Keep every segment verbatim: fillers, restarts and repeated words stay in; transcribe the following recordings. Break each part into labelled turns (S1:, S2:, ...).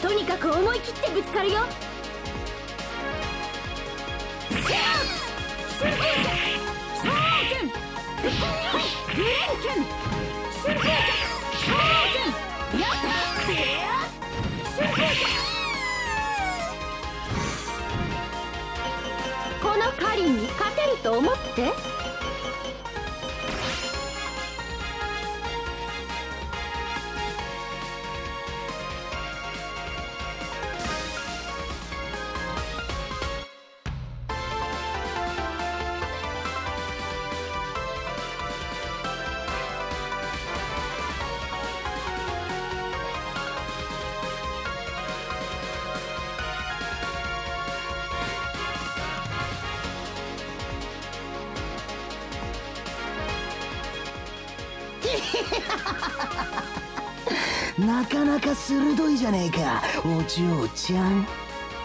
S1: とにかく思い切ってぶつかるよ。このカリンに勝てると思って。
S2: なかなか鋭いじゃねえか、お嬢ちゃん。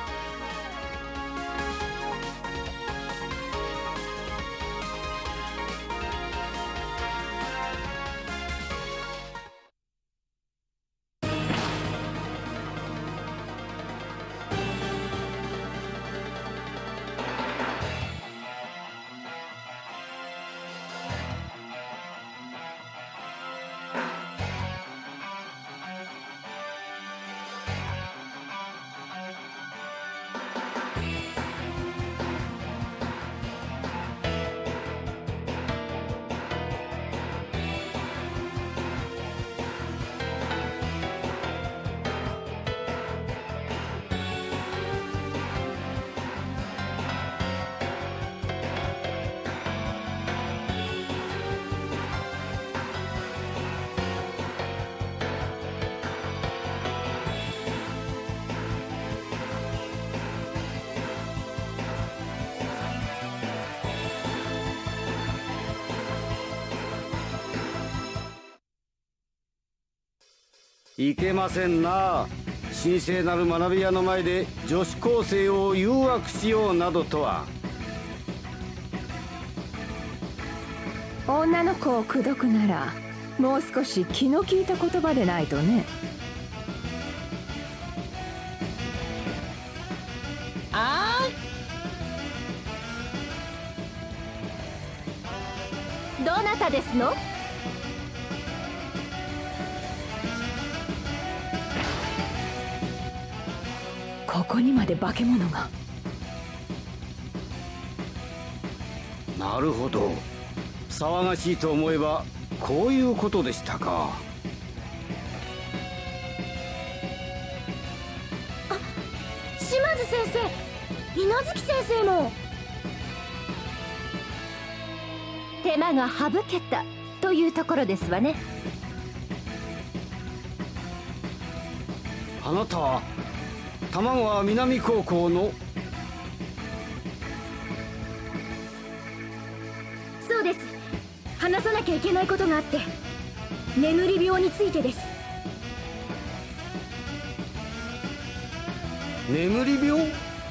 S3: いけませんな。神聖なる学び屋の前で女子高生を誘惑しようなどとは。
S4: 女の子を口説くならもう少し気の利いた言葉でないとね。
S1: あー、どなたですの？
S4: ここにまで化け物が。
S3: なるほど、騒がしいと思えばこういうことでしたか。
S1: あ、島津先生、稲月先生も。手間が省けたというところですわね。
S3: あなたは玉川南高校の。
S1: そうです。話さなきゃいけないことがあって、眠り病についてです。
S3: 眠り病？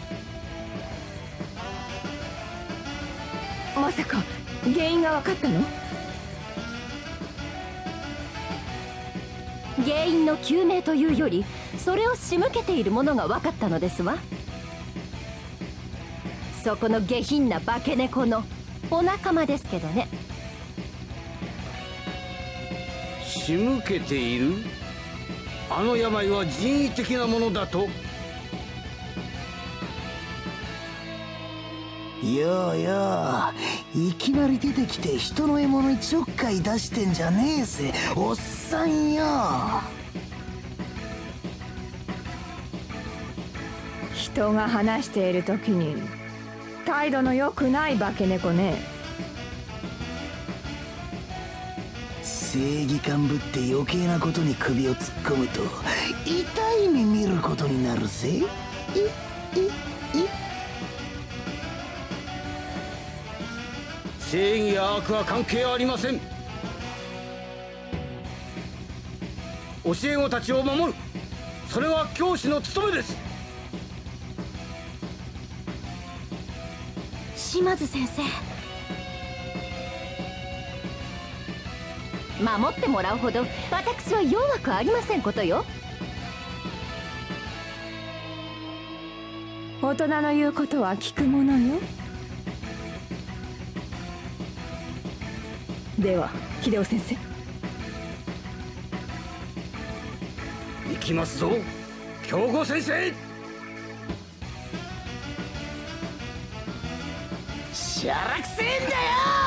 S4: まさか原因が分かったの？
S1: 原因の究明というより、それを仕向けているものが分かったのですわ。そこの下品な化け猫のお仲間ですけどね。
S3: 仕向けている？あの病は人為的なものだと？
S2: ようよう、いきなり出てきて人の獲物にちょっかい出してんじゃねえぜ、おっさんよ。
S4: 人が話している時に態度の良くない化け猫ね。
S2: 正義感ぶって余計なことに首を突っ込むと痛い目見ることになるぜ。いいい
S3: 正義や悪は関係ありません。教え子たちを守る、それは教師の務めです。
S1: 島津先生、守ってもらうほど私は弱くありませんことよ。
S4: 大人の言うことは聞くものよ。では秀夫先生、
S3: 行きますぞ京子先生。
S2: しゃらくせえんだよ。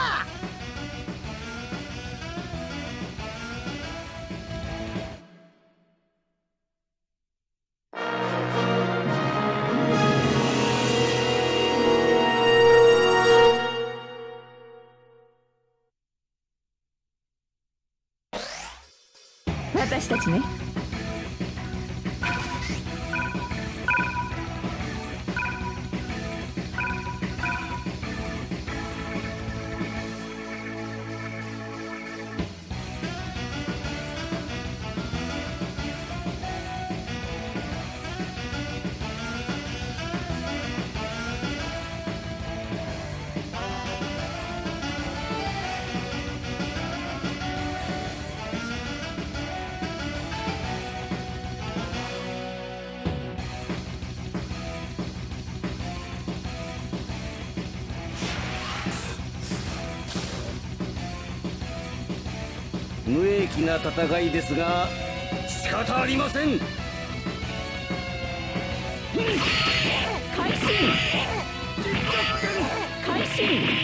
S4: 私たちね。
S3: 無益な戦いですが仕方ありません。
S4: 開始開始。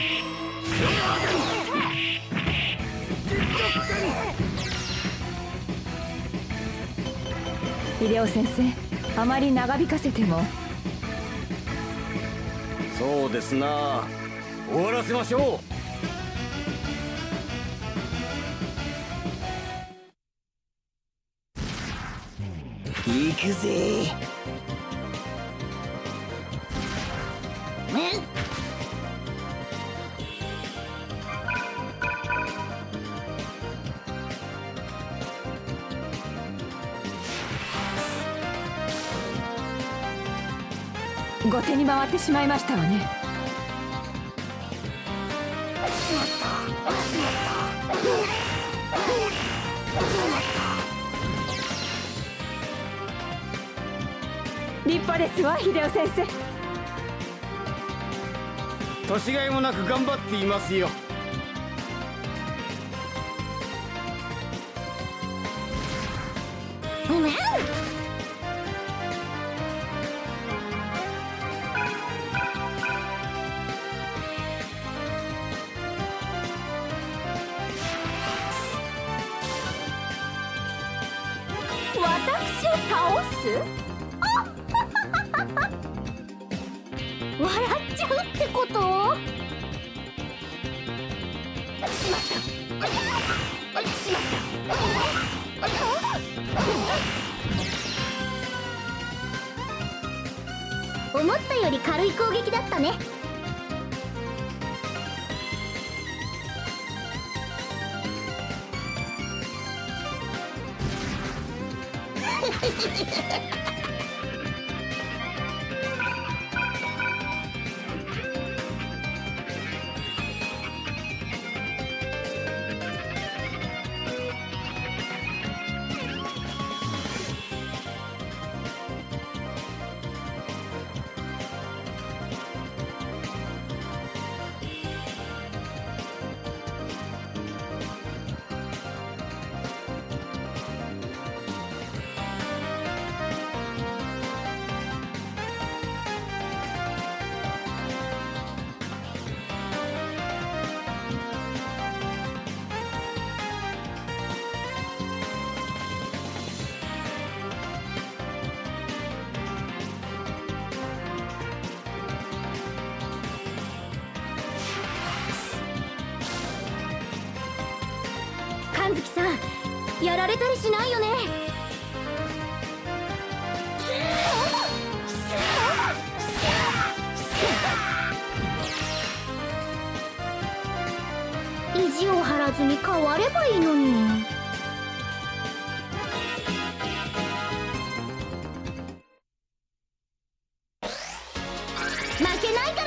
S4: 秀夫先生、あまり長引かせても。
S3: そうですな、終わらせましょう。
S2: 行くぜ。
S4: 後手に回ってしまいましたわね。立派ですわ秀夫先生。
S3: 年がいもなく頑張っていますよ。
S1: 私を倒す？笑っちゃうってこと？思ったより軽い攻撃だったね。神月さん、やられたりしないよね。意地を張らずに変わればいいのに。負けないから。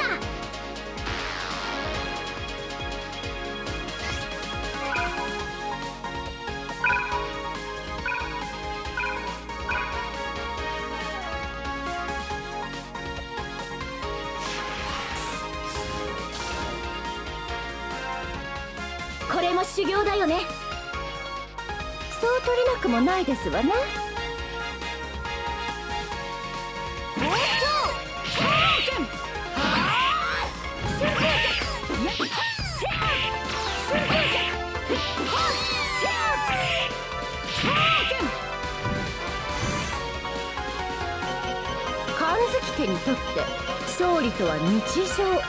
S1: れも修行だよね。そう取れなくもないですわな。神月家にとって勝利とは日常。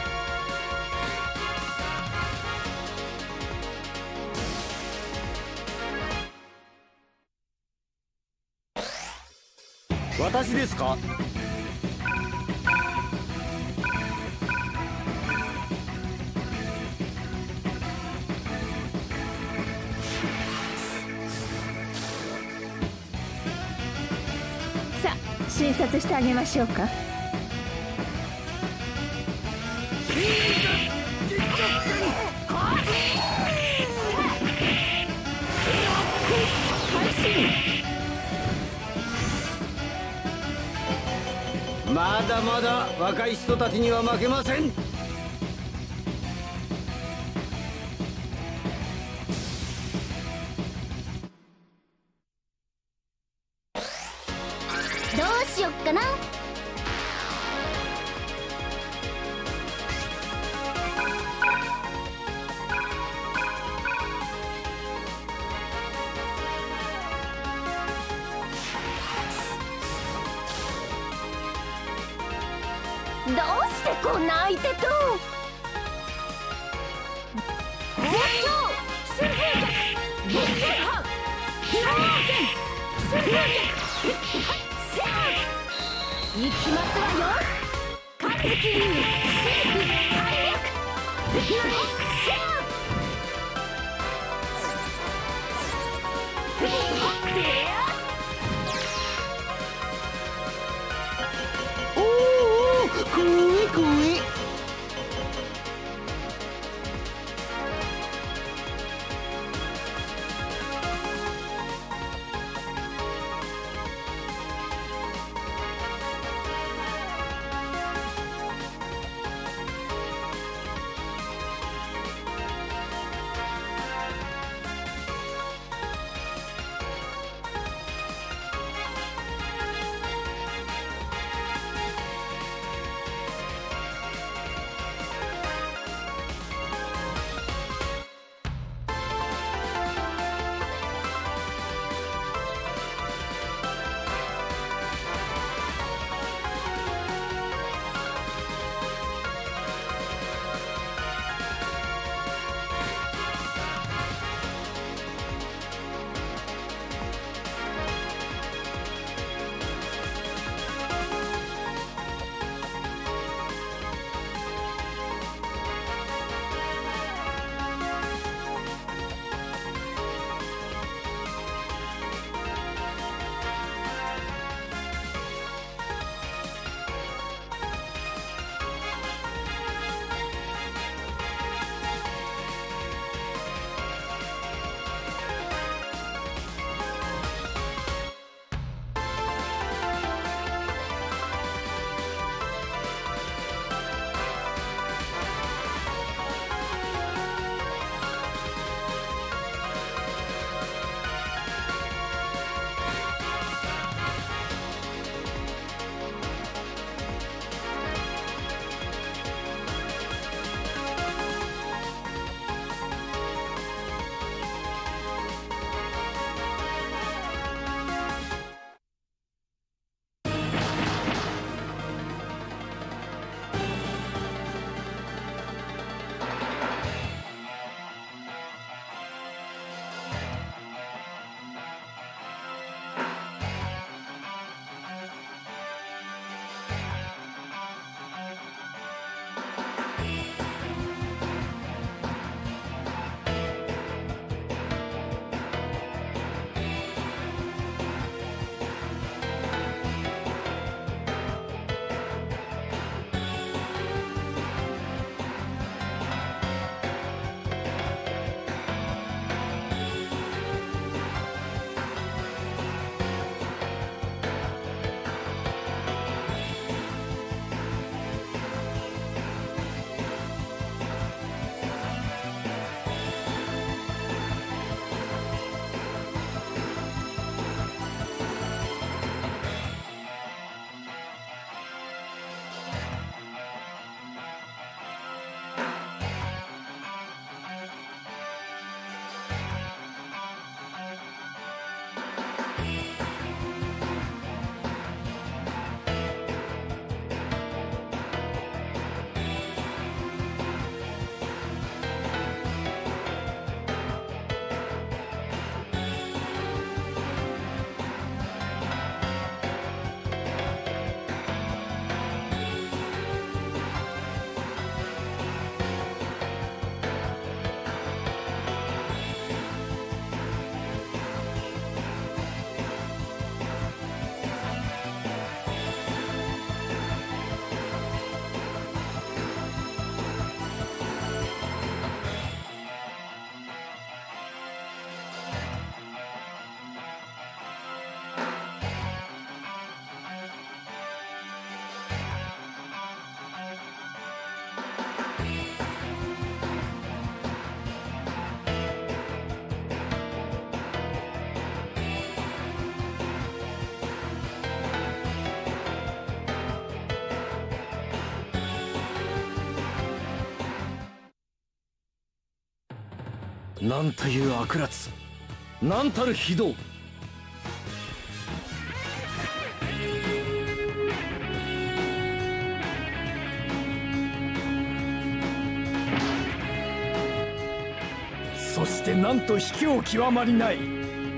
S3: 私ですか？
S4: さあ診察してあげましょうか。
S3: まだまだ若い人たちには負けません。
S1: どうしよっかな。どうしてこんな相手と。行きますわよ。神月流神秘簡略。
S2: 怖い怖い。
S5: なんという悪辣、なんたる非道。そしてなんと卑怯極まりない。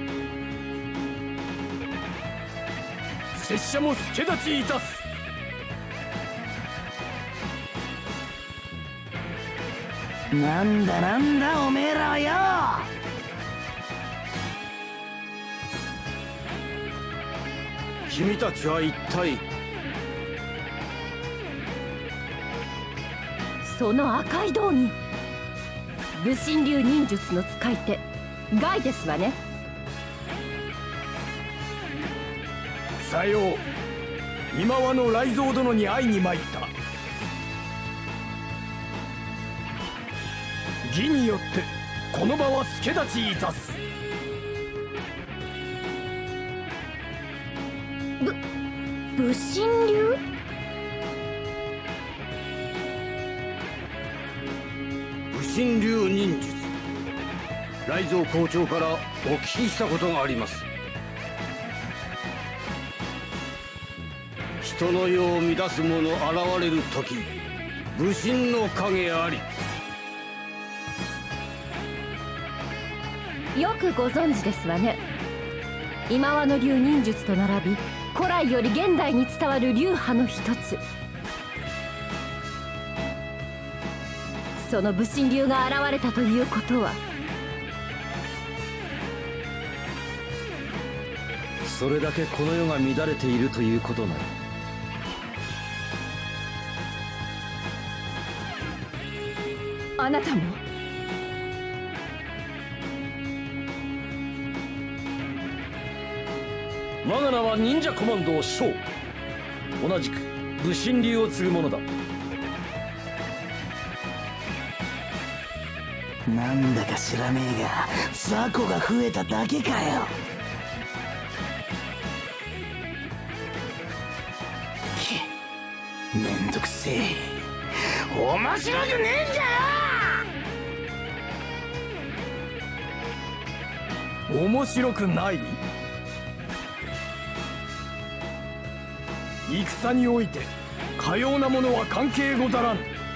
S5: 拙者も助立ちいたす。
S2: なんだなんだおめえらはよ。
S3: 君たちは一体。
S1: その赤い道着、武神流忍術の使い手ガイですわね。
S5: さよう、今和の雷蔵殿に会いに参った。義によってこの場は助立ちいたす。
S1: ぶ武神流。
S3: 武神流忍術、雷蔵校長からお聞きしたことがあります。人の世を乱す者現れる時、武神の影あり。
S1: よくご存知ですわね。今和の流忍術と並び古来より現代に伝わる流派の一つ。その武神流が現れたということは、
S5: それだけこの世が乱れているということなの。
S4: あなたも。
S5: 我が名は忍者コマンド翔。同じく武神流を継ぐ者だ。
S2: なんだか知らねえが雑魚が増えただけかよ。めんどくせえ。面白くねえんだよ。
S5: 面白くない。戦においてかようなものは関係ござらん。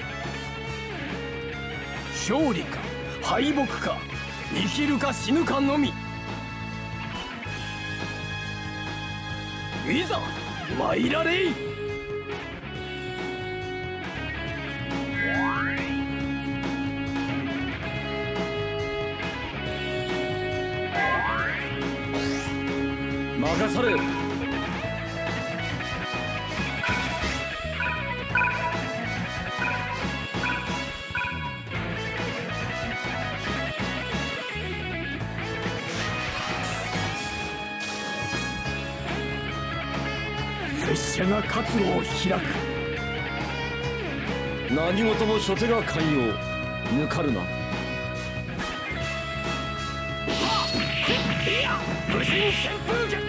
S5: 勝利か敗北か生きるか死ぬかのみ。いざ参られい。任されよ。拙者が活路を開く。何事も初手が寛容。抜かるな。武神旋風脚。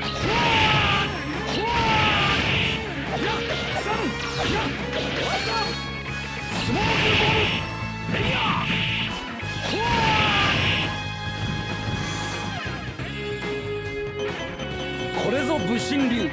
S5: これぞ武神流。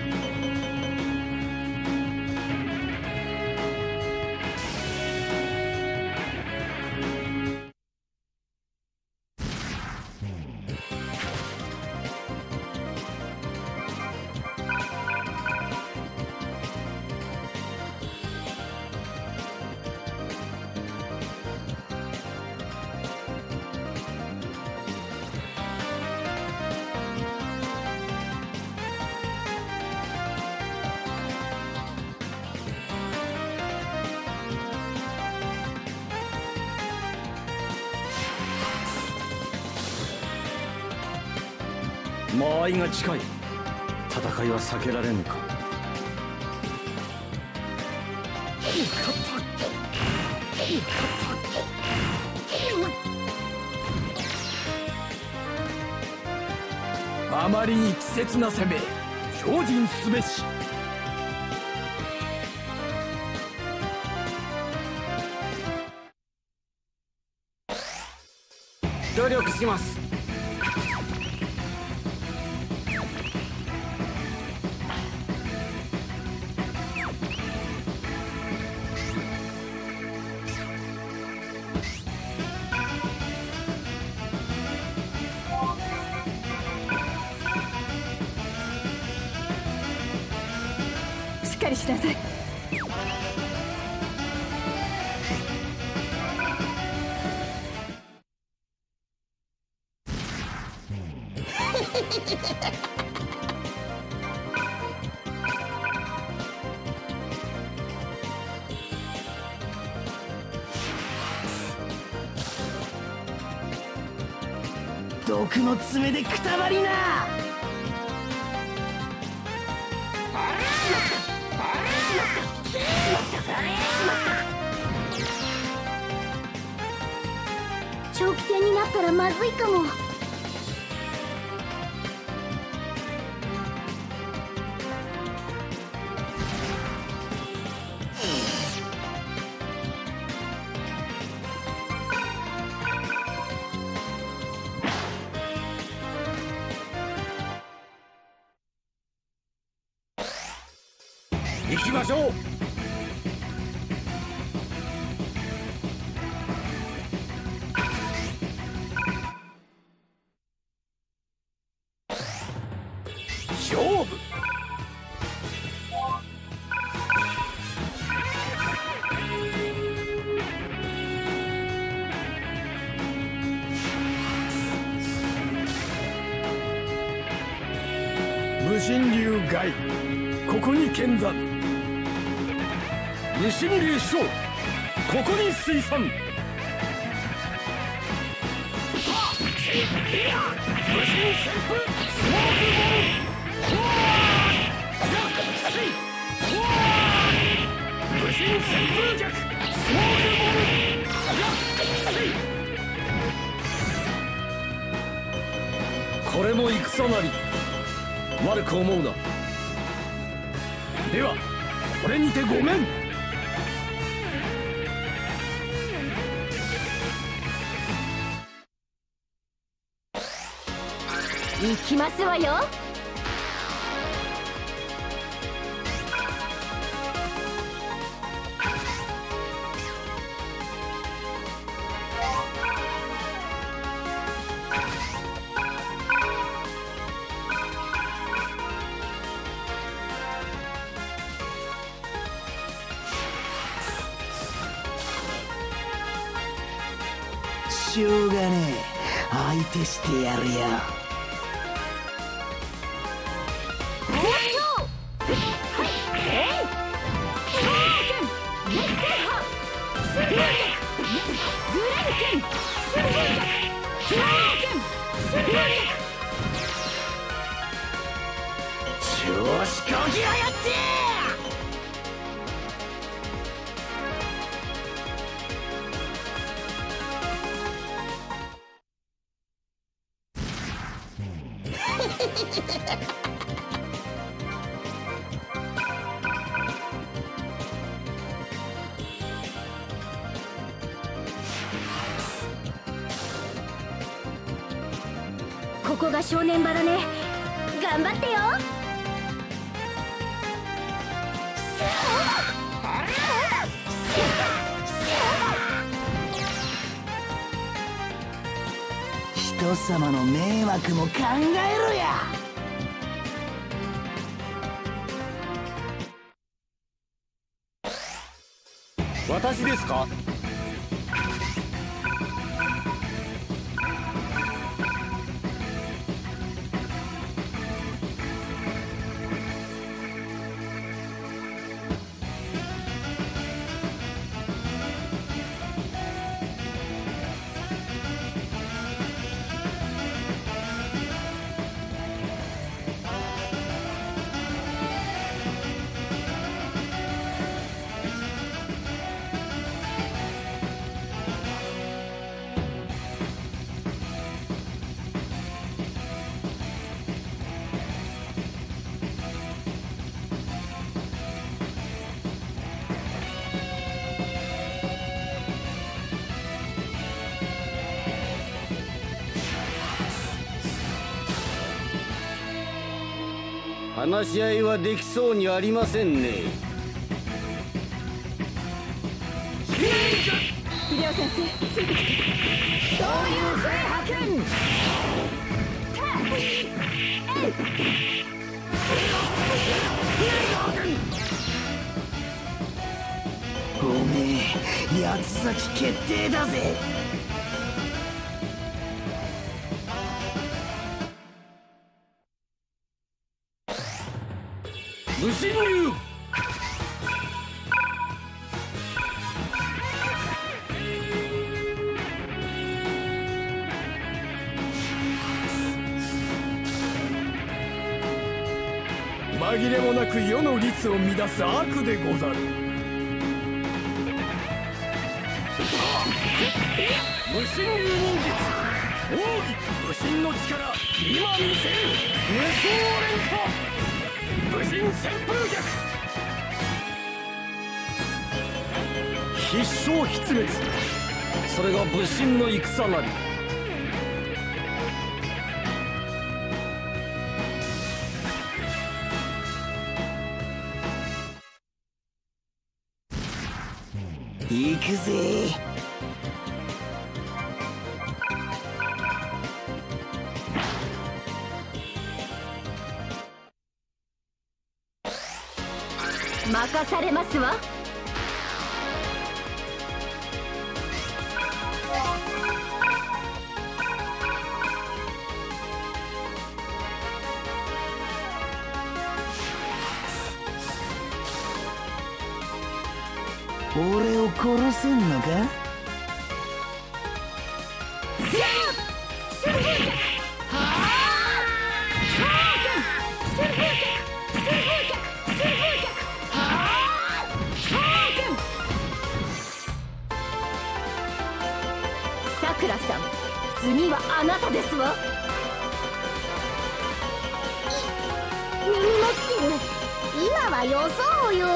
S5: 間合いが近い。戦いは避けられぬか。あまりに稚拙な攻め、精進すべし。
S3: 協力します。
S4: しっかりしなさい。
S2: 毒の爪でくたばりな。
S1: 長期戦になったらまずいかも。
S3: 行きましょう。勝負。
S5: 武神流外、ここに見参。武神流将、ここに推参。武神旋風スモークボム。武神旋風脚スモークボム。これも戦なり。悪く思うな。ではこれにてごめん。
S1: 行きますわよ。
S2: しょうがねえ、相手してやるよ。
S3: 調子こぎやがって。
S1: ここが正念場だね。頑張ってよ。
S2: 人様の迷惑も考えろや。
S3: 私ですか。 話し合いはできそうにありませんね。
S4: 秀夫先生、ついてきて。そういう聖覇君。
S2: おめえ八つ咲き決定だぜ。
S5: 無心流。
S6: 紛れもなく世の律を乱す悪でござる。
S5: 無心流忍術奥義無心の力今見せる無双連覇無心旋風脚必勝必滅。それが武神の戦なり。
S2: 行くぜ。
S1: 任されますわ。
S2: 俺を殺せんのか？
S1: さくらさん、次はあなたですわ。根に持ってる。今はよそうよ。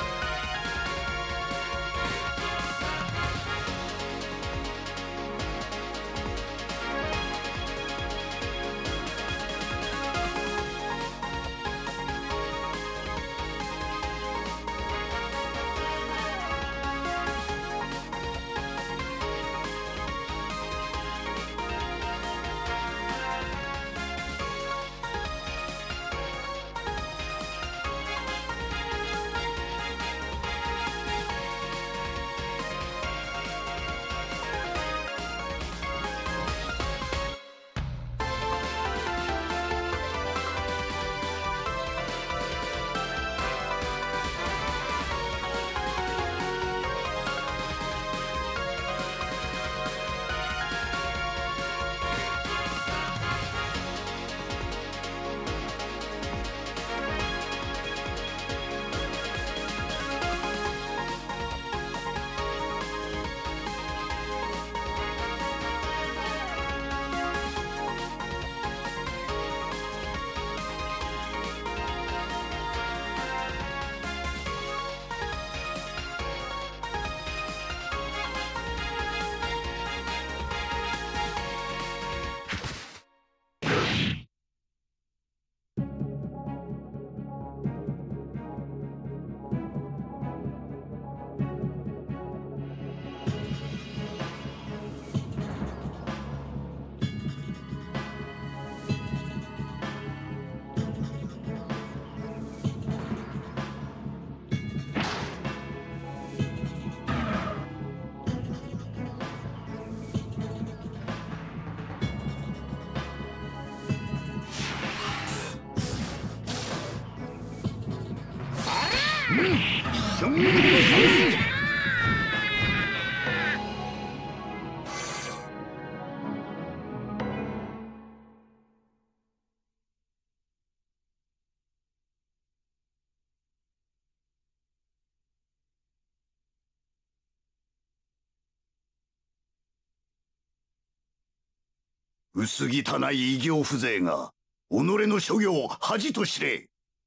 S7: 薄汚い異形風情が己の所業を恥と知れ。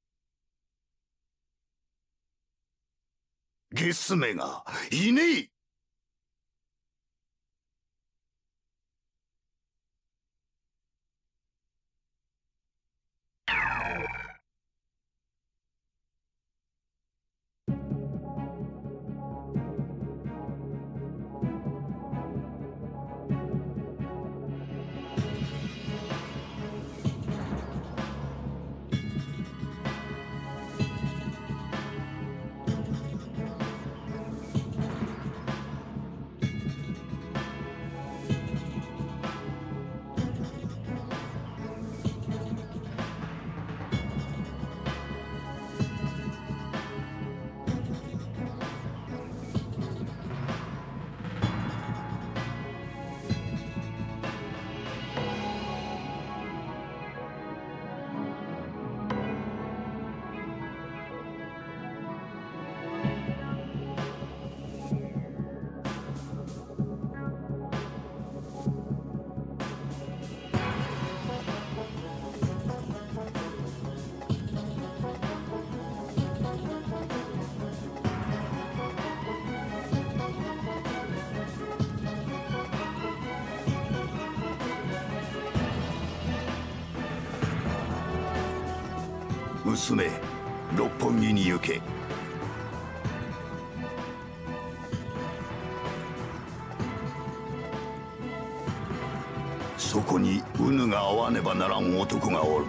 S7: ゲスめがいねえ。 娘、六本木に行け。そこにウヌが会わねばならん男がおる。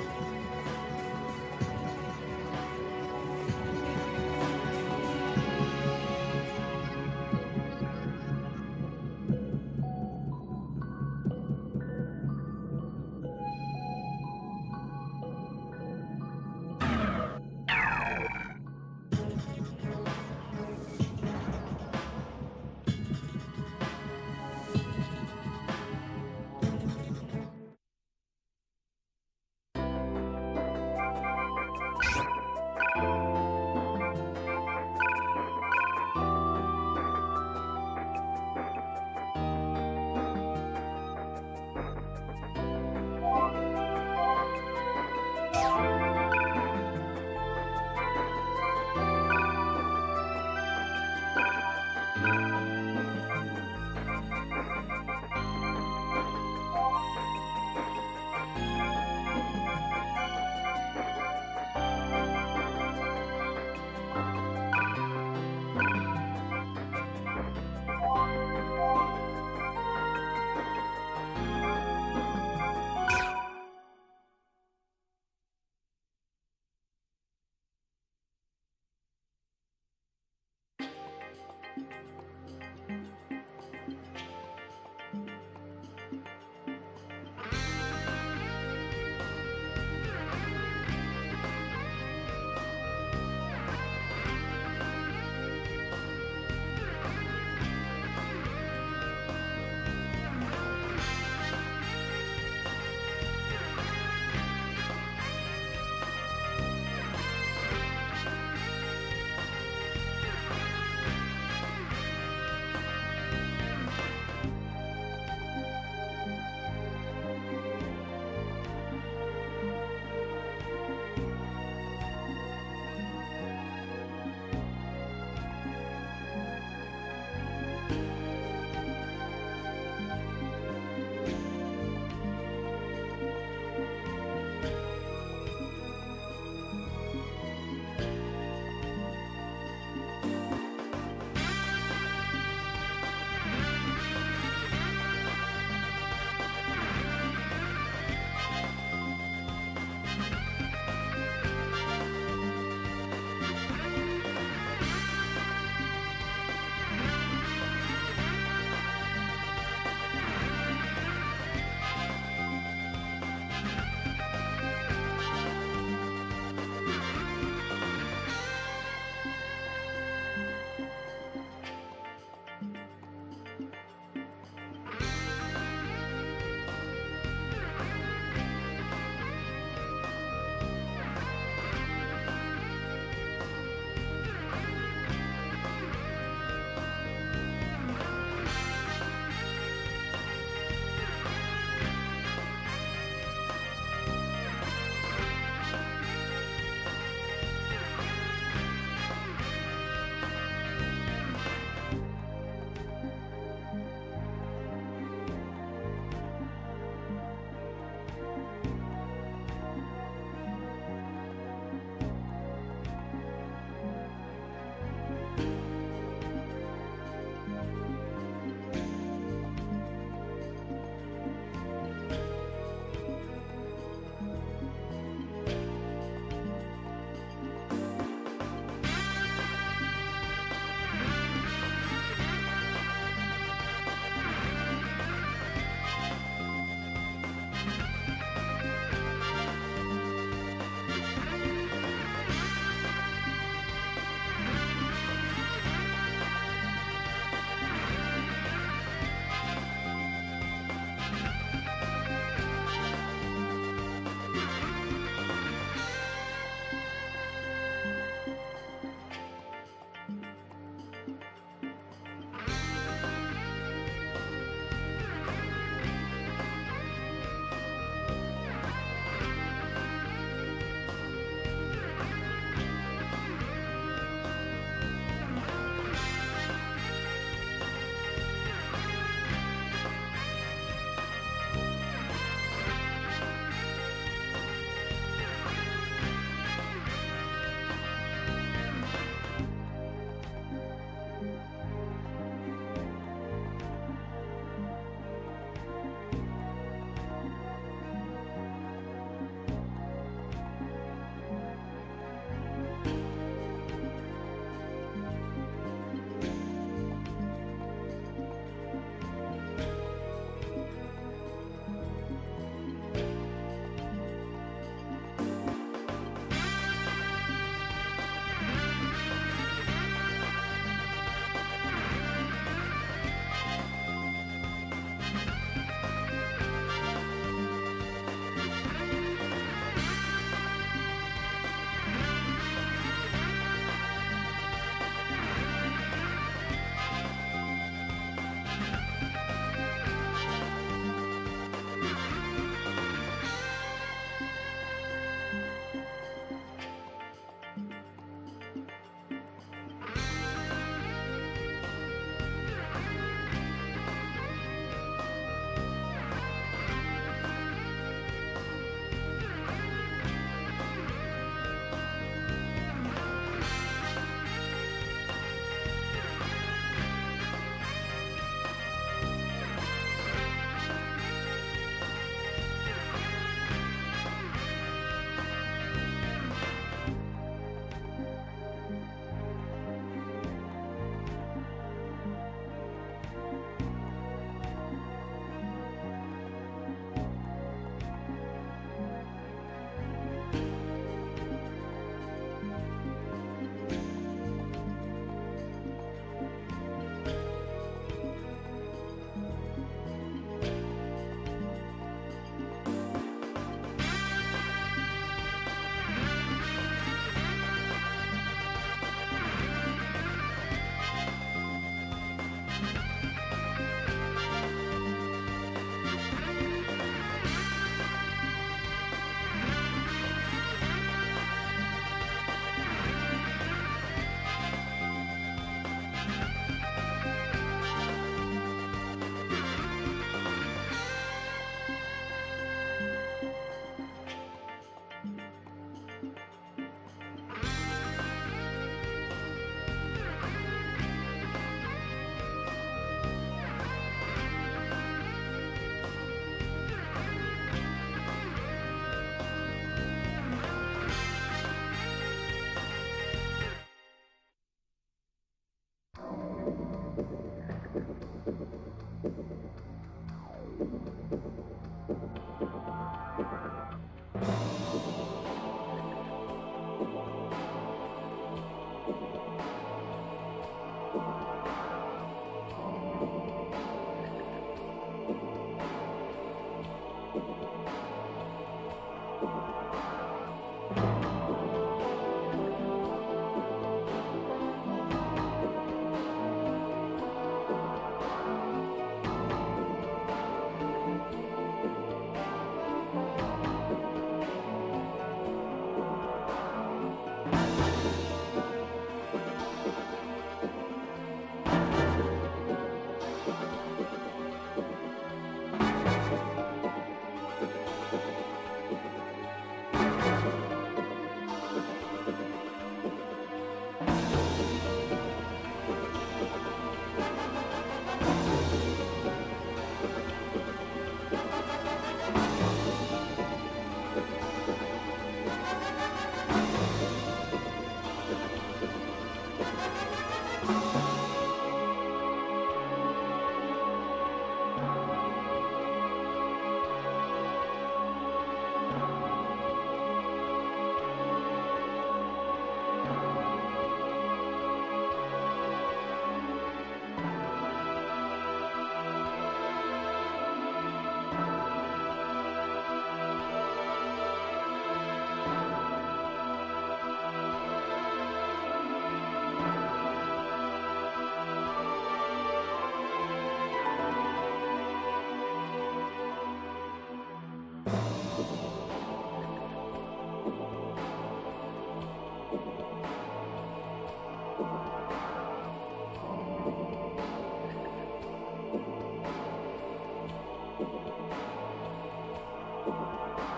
S1: う